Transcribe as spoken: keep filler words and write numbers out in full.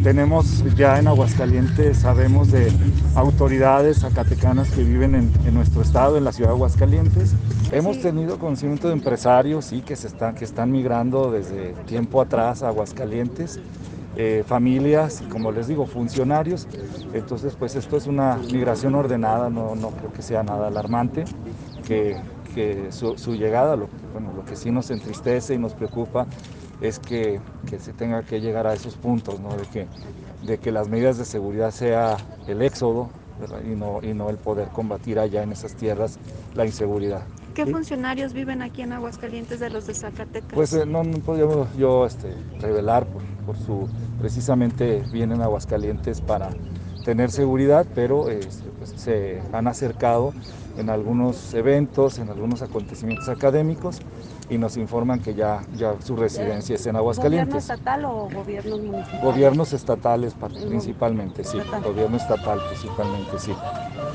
Tenemos ya en Aguascalientes, sabemos de autoridades zacatecanas que viven en, en nuestro estado, en la ciudad de Aguascalientes. Hemos Sí. tenido conocimiento de empresarios, sí, que, se están, que están migrando desde tiempo atrás a Aguascalientes, eh, familias y, como les digo, funcionarios. Entonces, pues esto es una migración ordenada, no, no creo que sea nada alarmante, que, que su, su llegada, lo, bueno, lo que sí nos entristece y nos preocupa es que, que se tenga que llegar a esos puntos, ¿no? de, que, de que las medidas de seguridad sea el éxodo, ¿verdad? Y, no, y no el poder combatir allá en esas tierras la inseguridad. ¿Qué ¿Sí? funcionarios viven aquí en Aguascalientes de los de Zacatecas? Pues eh, no, no podía yo este, revelar por, por su, precisamente vienen a Aguascalientes para tener seguridad, pero eh, pues, se han acercado en algunos eventos, en algunos acontecimientos académicos y nos informan que ya, ya su residencia es en ¿Gobierno Aguascalientes. estatal o gobiernos municipales? Gobiernos estatales El principalmente, sí, estatal. gobierno estatal principalmente, sí.